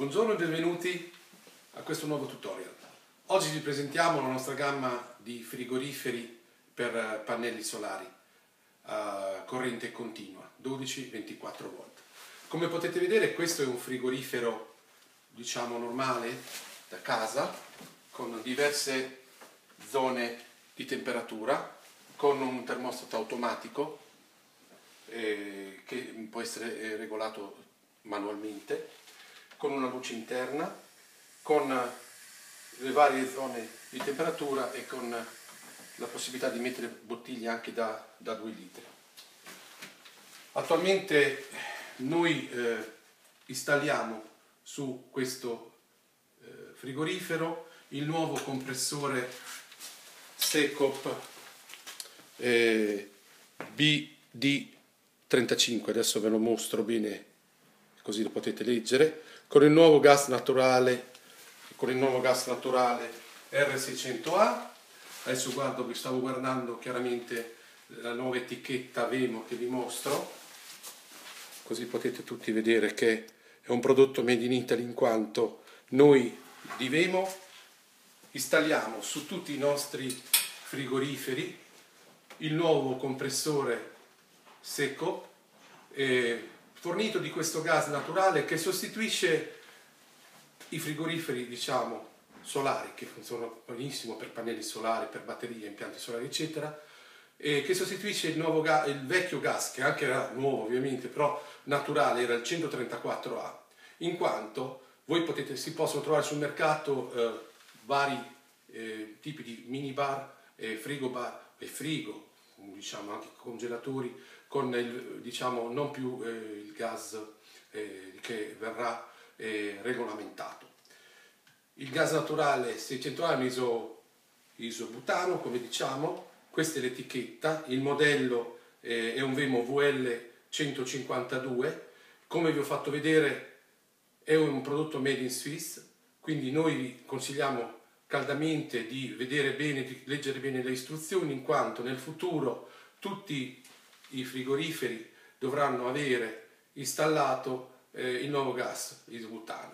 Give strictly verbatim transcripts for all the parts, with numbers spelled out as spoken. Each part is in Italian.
Buongiorno e benvenuti a questo nuovo tutorial. Oggi vi presentiamo la nostra gamma di frigoriferi per pannelli solari a corrente continua dodici ventiquattro volt. Come potete vedere, questo è un frigorifero diciamo normale da casa con diverse zone di temperatura, con un termostato automatico eh, che può essere regolato manualmente, con una luce interna, con le varie zone di temperatura e con la possibilità di mettere bottiglie anche da, da due litri. Attualmente noi eh, installiamo su questo eh, frigorifero il nuovo compressore Secop eh, B D trentacinque, adesso ve lo mostro bene così lo potete leggere, con il nuovo gas naturale, con il nuovo gas naturale R seicento A. Adesso guardo, vi stavo guardando chiaramente la nuova etichetta Vemo che vi mostro, così potete tutti vedere che è un prodotto made in Italy, in quanto noi di Vemo installiamo su tutti i nostri frigoriferi il nuovo compressore Secop eh, fornito di questo gas naturale che sostituisce i frigoriferi diciamo solari, che funzionano benissimo per pannelli solari, per batterie, impianti solari eccetera, e che sostituisce il, nuovo gas, il vecchio gas, che anche era nuovo ovviamente, però naturale, era il centotrentaquattro A, in quanto voi potete, si possono trovare sul mercato eh, vari eh, tipi di minibar, eh, frigobar e frigo, diciamo anche congelatori, con il, diciamo non più eh, il gas eh, che verrà eh, regolamentato. Il gas naturale seicento A è un iso, isobutano, come diciamo, questa è l'etichetta, il modello eh, è un Vemo V L centocinquantadue, come vi ho fatto vedere è un prodotto made in Swiss, quindi noi vi consigliamo caldamente di vedere bene, di leggere bene le istruzioni, in quanto nel futuro tutti i frigoriferi dovranno avere installato eh, il nuovo gas isobutano.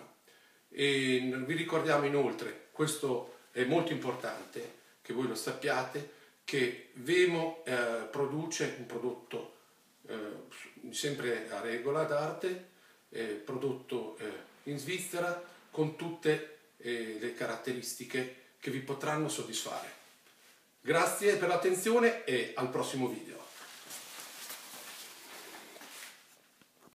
E vi ricordiamo inoltre, questo è molto importante che voi lo sappiate, che Vemo eh, produce un prodotto eh, sempre a regola d'arte, eh, prodotto eh, in Svizzera, con tutte eh, le caratteristiche che vi potranno soddisfare. Grazie per l'attenzione e al prossimo video.